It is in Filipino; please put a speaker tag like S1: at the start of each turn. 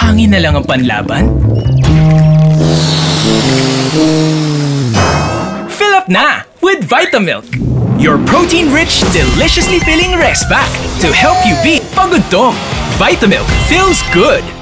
S1: hangin na lang ang panlaban? Fill up na with Vitamilk, your protein-rich, deliciously filling rest pack to help you beat Pagud-tom. Vitamilk feels good.